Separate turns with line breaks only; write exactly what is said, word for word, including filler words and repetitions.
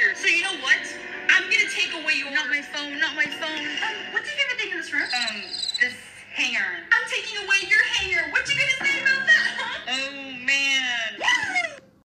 So you know what? I'm gonna take away your...
Not my phone, not my phone.
Um, what's your favorite thing in this room?